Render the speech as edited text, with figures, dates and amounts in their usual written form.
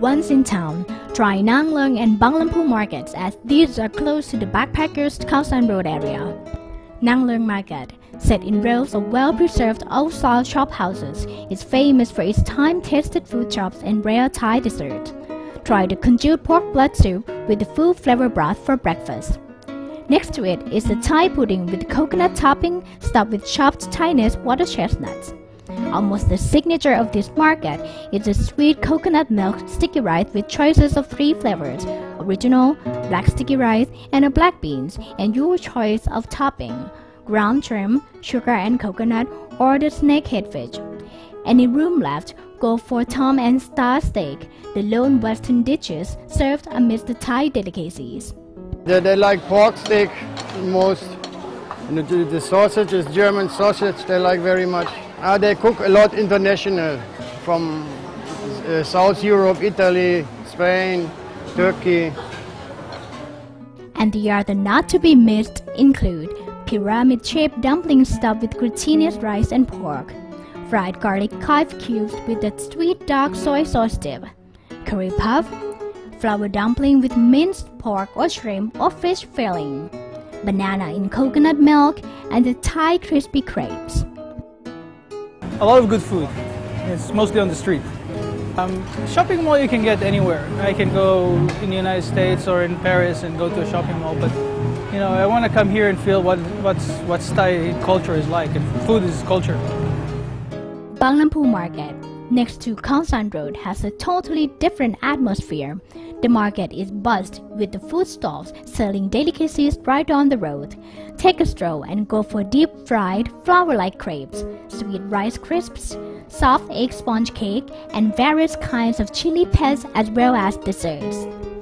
Once in town, try Nang Leung and Bang Lampu markets as these are close to the backpackers' Khao San Road area. Nang Leung Market, set in rows of well-preserved old-style shop houses, is famous for its time-tested food chops and rare Thai dessert. Try the congealed pork blood soup with the full flavor broth for breakfast. Next to it is the Thai pudding with coconut topping stuffed with chopped Chinese water chestnuts. Almost the signature of this market is the sweet coconut milk sticky rice with choices of 3 flavors: original, black sticky rice, and black beans, and your choice of topping: ground shrimp, sugar and coconut, or the snakehead fish. Any room left, go for Tom and Star steak, the lone Western dishes served amidst the Thai delicacies. They like pork steak most. And the sausage is German sausage they like very much. They cook a lot international from South Europe, Italy, Spain, Turkey. And the other not to be missed include pyramid-shaped dumplings stuffed with glutinous rice and pork, fried garlic chive cubes with a sweet dark soy sauce dip, curry puff, flour dumpling with minced pork or shrimp or fish filling, banana in coconut milk, and the Thai crispy crepes. A lot of good food. It's mostly on the street. Shopping mall you can get anywhere. I can go in the United States or in Paris and go to a shopping mall, but I want to come here and feel what Thai culture is like, and food is culture. Bang Lampu Market, next to Khao San Road, has a totally different atmosphere. The market is buzzed with the food stalls selling delicacies right on the road. Take a stroll and go for deep-fried, flour-like crepes, sweet rice crisps, soft egg sponge cake, and various kinds of chili pets as well as desserts.